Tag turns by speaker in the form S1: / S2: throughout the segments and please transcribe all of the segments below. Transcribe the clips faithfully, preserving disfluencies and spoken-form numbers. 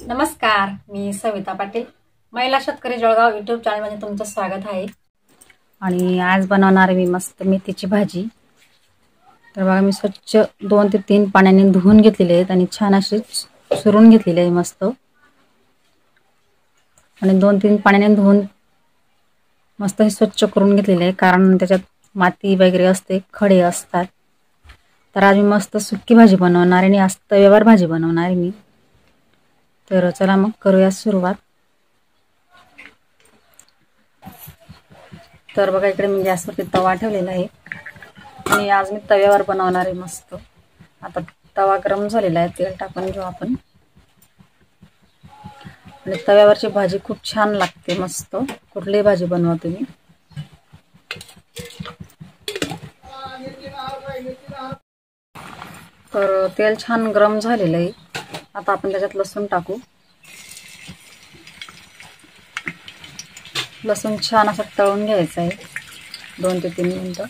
S1: नमस्कार, मी सविता पाटील, महिला शेतकरी जळगाव यूट्यूब चॅनलमध्ये तुमचं स्वागत आहे। आणि आज बनवणार आहे मी मस्त मेथीची भाजी। तर बघा मी स्वच्छ दोन ते तीन पाण्याने धुवून घेतलेले आहेत आणि छान अशी सुरून घेतलेले आहे मस्त। आणि दोन तीन पाण्याने धुवून मस्त हे स्वच्छ करून घेतलेले आहे, कारण त्याच्यात माती वगैरे असते, खडे असतात। तर आज मी मस्त सुक्की भाजी बनवणार आहे आणि आज तव्यावर भाजी बनवणार आहे मी। तर चला मग करूया सुरुवात। तर बघा इकडे मी गॅसवरती तवा ठेवलेला आहे आणि आज मी तव्यावर बनवणार आहे मस्त। आता तवा गरम झालेला आहे, तेल टाकून घेऊ आपण। आणि तव्यावरची भाजी खूप छान लागते मस्त, कुठलीही भाजी बनवा तुम्ही। तर तेल छान गरम झालेलं आहे, आता आपण त्याच्यात लसूण टाकू। लसूण छान असं तळून घ्यायचं आहे दोन ते तीन मिनिटं।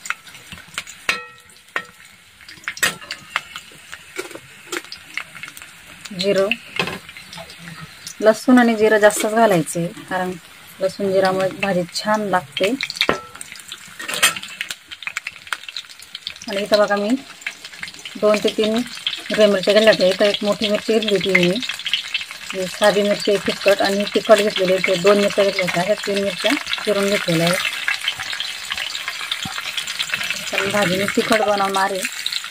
S1: जिरं, लसूण आणि जिरं जास्तच घालायचे, कारण लसूण जिरामुळे भाजी छान लागते। आणि इथं बघा मी दोन ते तीन हिरव्या मिरच्या घेतल्या आहेत। इथं एक मोठी मिरची घेतली होती मी, साधी मिरची एक तिखट आणि तिखट घेतलेली आहे, दोन मिरच्या घेतल्या होत्या, ह्या तीन मिरच्या चिरून घेतलेल्या आहेत। तर भाजी मी तिखट बनवणार आहे।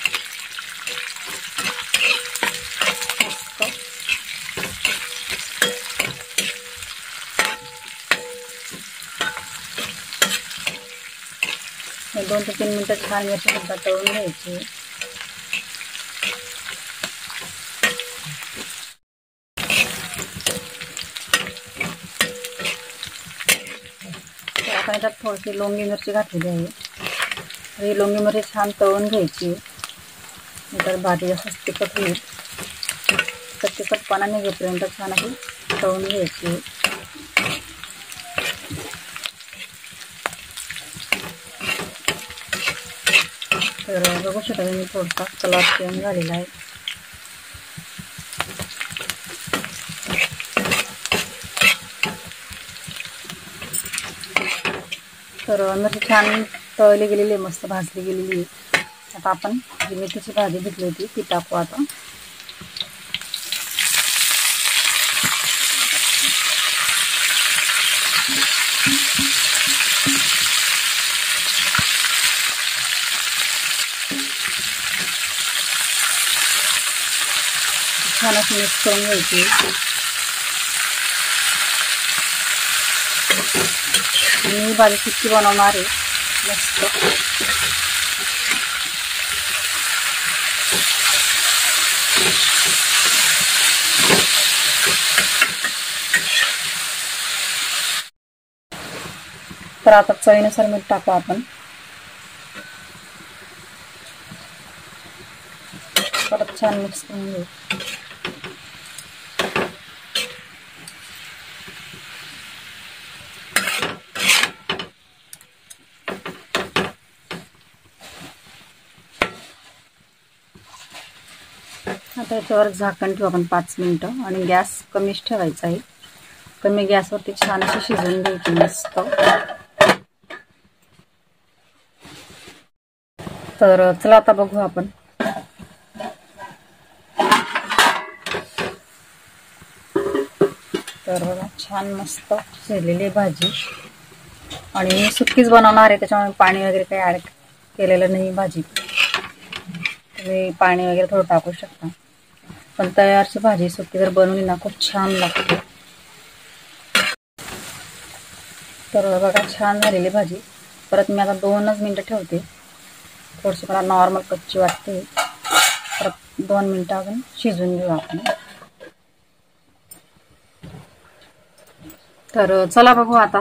S1: दोन ते तीन मिनिटं छान मिरची सुद्धा तळून घ्यायची। आपण याच्यात थोडीशी लोंगी मिरची घातलेली आहे, ही लोंगी मिरची छान तळून घ्यायची, नंतर भाजी जास्त तिखट होईल। तर तिखटपणा निघेपर्यंत छान अशी तळून घ्यायची। तर बघू शकता मी थोडासा कलर चेंज झालेला आहे। तर मिरची छान तळली गेलेली आहे, मस्त भाजली गेलेली आहे। आता आपण जी मेथीची भाजी घेतली होती ती टाकू आता। छान अशी मिक्स करून घ्यायची। मी भाजी सुक्की बनवणार आहे मस्त। तर आता चवीनुसार मीठ टाकू आपण। परत छान मिक्स करून घेऊ। आता याच्यावर झाकण ठेवू आपण पाच मिनिटं आणि गॅस कमीच ठेवायचा आहे। कमी गॅसवरती छान अशी शिजवून घ्यायची मस्त। तर चला आता बघू आपण। तर बघा छान मस्त शिजलेली भाजी, आणि मी सुक्कीच बनवणार आहे, त्याच्यामुळे पाणी वगैरे काही ॲड केलेलं नाही भाजीत। तुम्ही पाणी वगैरे थोडं टाकू शकता, पण तयारची भाजी सुक्की जर बनवली ना खूप छान लागते। तर बघा छान झालेली भाजी। परत मी आता दोनच मिनटं ठेवते, थोडीशी मला नॉर्मल कच्ची वाटते। परत दोन मिनटं अजून शिजवून घेऊ आपण। तर चला बघू आता।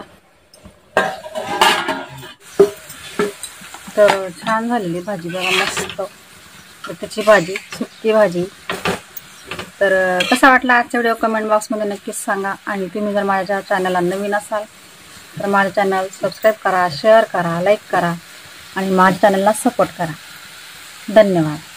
S1: तर छान झालेली भाजी बघा मस्त, त्याची भाजी सुक्की भाजी। तर कसा वाटला आजचा व्हिडिओ कमेंट बॉक्समध्ये नक्कीच सांगा। आणि तुम्ही जर माझ्या चॅनलला नवीन असाल तर माझं चॅनल सबस्क्राईब करा, शेअर करा, लाईक करा आणि माझ्या चॅनलला सपोर्ट करा। धन्यवाद।